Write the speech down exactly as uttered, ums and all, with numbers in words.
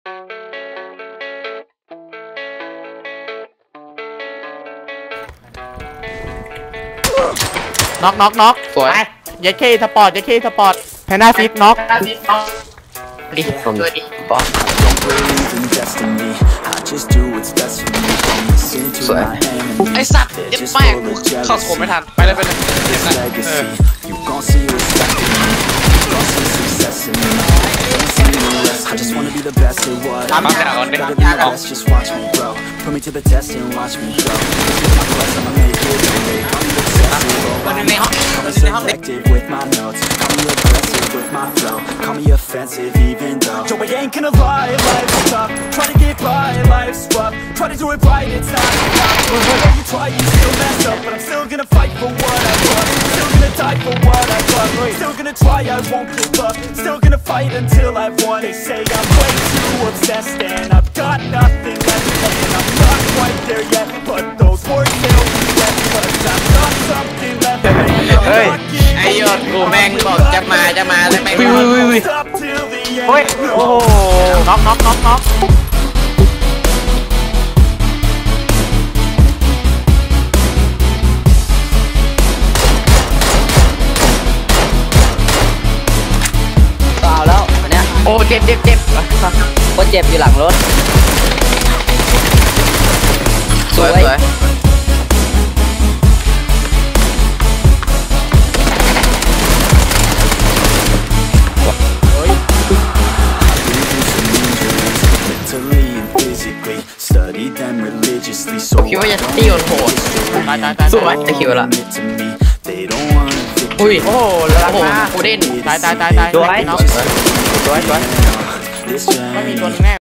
น็อกน็อกน็อกสวยยัดเคสปอร์ตยัดเคสปอร์ตแพนด้าฟิกน็อกดิผมด้วยดิบอสสวยไอสัตว์ยัดแม่งเข้าโถไม่ทันไปเลยไปเลยตามมาแต่ก่อนดิออกPut me to the test and watch me grow. Call me selective with my notes. Call me aggressive with my flow. Call me offensive even though Joe, I ain't gonna lie, life's tough. Try to get by, life's rough. Try to do it right, it's not enough. Whenever you try, you still mess up. But I'm still gonna fight for what I love. Still gonna die for what I love. Still gonna try, I won't give up. Still gonna fight until I've won. They say I'm way too obsessed and I've got nothing left. And I'm not quite there yet, but those words they'll be left. Cause I've got something left. Hey, ไอ้ยอดกูแม่งบอกจะมาจะมาแล้วแม่งวิววิววิวโอ้ยโอ้โหน็อกน็อกน็อกน็อกต่อแล้วอันเนี้ยโอ้เจ็บเจ็บเจ็บก็เจ็บอยู่หลังรถสวยสวยคิดว่าจะตีโหดตายตายตายสวยจะคิวละอุ้ยโอ้โหโอ้โหกูเด่นตายตายตายตายสวยสวยสวยไม่มีตัวนึงแน่